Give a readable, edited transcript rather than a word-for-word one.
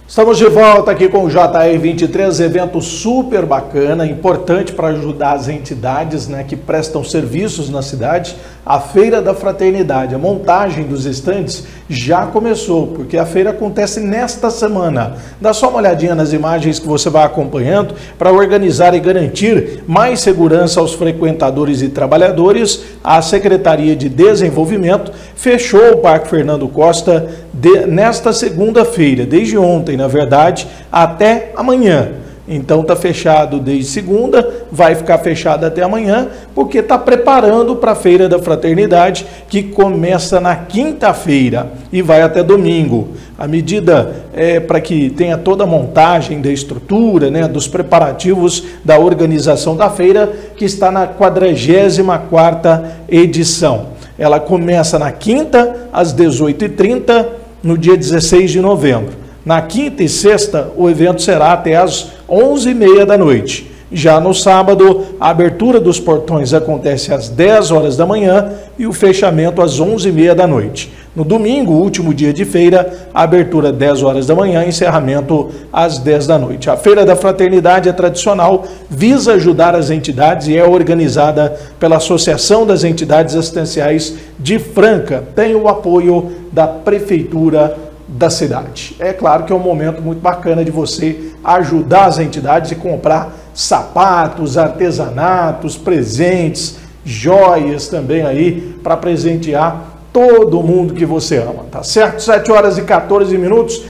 Estamos de volta aqui com o JR 23, evento super bacana, importante para ajudar as entidades, né, que prestam serviços na cidade. A Feira da Fraternidade, a montagem dos estandes já começou, porque a feira acontece nesta semana. Dá só uma olhadinha nas imagens que você vai acompanhando para organizar e garantir mais segurança aos frequentadores e trabalhadores. A Secretaria de Desenvolvimento fechou o Parque Fernando Costa nesta segunda-feira, desde ontem, na verdade, até amanhã. Então está fechado desde segunda, vai ficar fechado até amanhã, porque está preparando para a Feira da Fraternidade, que começa na quinta-feira e vai até domingo. A medida é para que tenha toda a montagem da estrutura, né, dos preparativos da organização da feira, que está na 44ª edição. Ela começa na quinta, às 18h30, no dia 16 de novembro. Na quinta e sexta, o evento será até às 11h30 da noite. Já no sábado, a abertura dos portões acontece às 10 horas da manhã e o fechamento às 11h30 da noite. No domingo, último dia de feira, a abertura às 10 horas da manhã e encerramento às 10 da noite. A Feira da Fraternidade é tradicional, visa ajudar as entidades e é organizada pela Associação das Entidades Assistenciais de Franca. Tem o apoio da Prefeitura da cidade. É claro que é um momento muito bacana de você ajudar as entidades e comprar sapatos, artesanatos, presentes, joias também aí para presentear todo mundo que você ama, tá certo? 7 horas e 14 minutos.